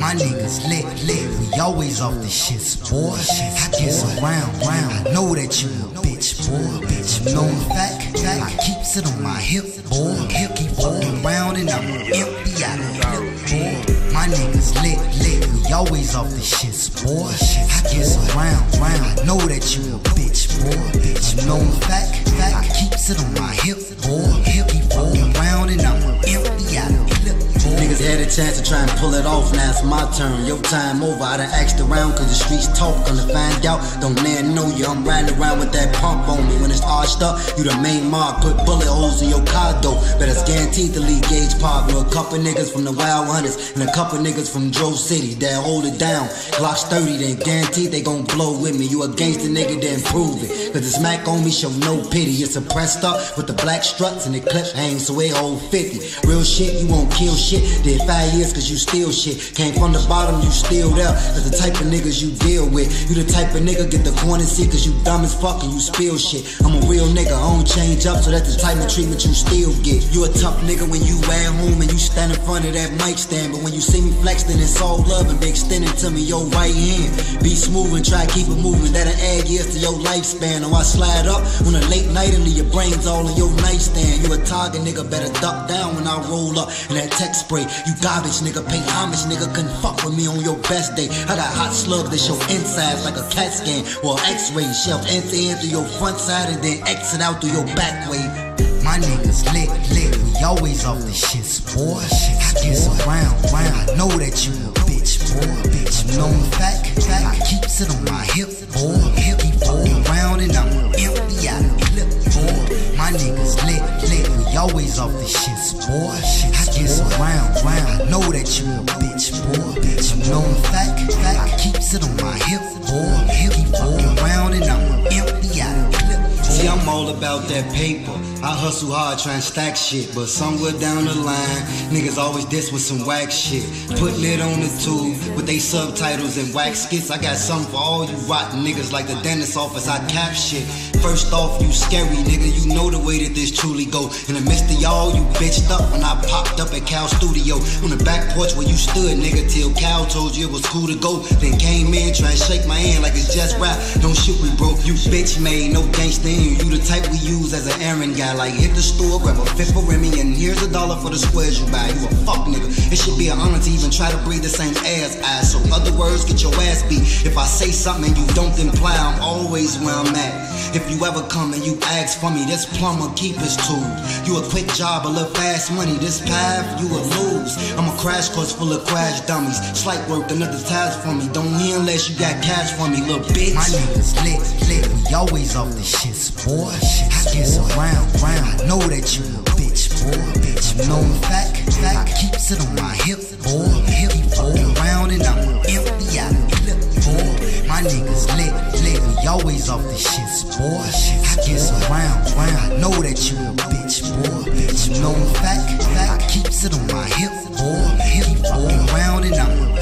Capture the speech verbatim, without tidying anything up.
My niggas lit, lit, we always off the shits, boy. I get around, round, I know that you a bitch, boy. Bitch, known fact, fact, I keeps it on my hip, boy. Hip keep fucking round and I'm empty out of hip, boy. My niggas lit, lit, we always off the shits, boy. I get around, round, I know that you a bitch, boy. Bitch, known fact, fact, I keeps it on my hip, boy. Hip keep fucking round and I'm empty out of hip. Niggas had a chance to try and pull it off, now it's my turn. Your time over, I done asked around cause the streets talk. Gonna find out, don't man know you. I'm riding around with that pump on me. When it's arched up, you the main mark. Put bullet holes in your car though. Bet it's guaranteed to lead Gage Park. With a couple niggas from the Wild Hunters and a couple niggas from Drove City that hold it down. Glocks thirty, then guaranteed they gon' blow with me. You a gangster nigga, then prove it. Cause the smack on me show no pity. It's a pressed up with the black struts and the clip hang so it hold fifty. Real shit, you won't kill shit. Did five years cause you steal shit. Came from the bottom, you still there. Cause the type of niggas you deal with. You the type of nigga get the corner seat cause you dumb as fuck and you spill shit. I'm a real nigga, I don't change up, so that's the type of treatment you still get. You a tough nigga when you at home and you stand in front of that mic stand. But when you see me flexing, it's all love and be extending to me your right hand. Be smooth and try to keep it moving. That'll add years to your lifespan. Or I slide up on a late night and leave your brains all in your nightstand. You a target nigga, better duck down when I roll up in that tech spray. You garbage nigga, pay homage nigga, couldn't fuck with me on your best day. I got hot slugs that show insides like a CAT scan or x-ray. Shelf enter in through your front side and then exit out through your back way. My niggas lit, lit, we always off the shits, boy. I get around, round, I know that you a bitch, boy. Bitch, known fact, fact, I keeps it on my hip, boy. Hip keep fucking round and I'm empty out of clip, boy. My niggas lit, lit, we always off the shits, boy. I get around, round, I know that you a bitch, boy. Bitch, known fact, fact, I keeps it on my hip, boy. Hip keep fucking round and I'm empty out of clip. See, I'm all about that paper. I hustle hard trying to stack shit, but somewhere down the line, niggas always diss with some whack shit. Putting it on the tube with they subtitles and whack skits. I got something for all you rotten niggas like the dentist office. I cap shit. First off, you scary nigga, you know the way that this truly go. In the midst of y'all, you bitched up when I popped up at Cal Studio. On the back porch where you stood, nigga, till Cal told you it was cool to go. Then came in trying to shake my hand like it's just rap. Don't shoot me, bro. You bitch made, no gangsta in you. You the type we use as an errand guy. Like hit the store, grab a fifth of Remy, and here's a dollar for the squares you buy. You a fuck nigga. It should be an honor to even try to breathe the same air as I. So other words, get your ass beat. If I say something and you don't imply, I'm always where I'm at. If you ever come and you ask for me, this plumber keep his tool. You a quick job, a little fast money. This path, you will lose. I'm a crash course full of crash dummies. Slight work, another task for me. Don't hear unless you got cash for me, little bitch. My niggas lit, lit, we always off the shits, boy. I get around, round, I know that you a bitch, boy. Bitch, known fact, fact, I keeps it on my hip, boy. Hip keep fucking round and I'm empty out of clip, boy. My niggas lit, lit, we always off the shits, boy. I get around, round, I know that you a bitch, boy. Bitch, known fact, fact, I keeps it on my hip, boy. Hip keep fucking round and I'm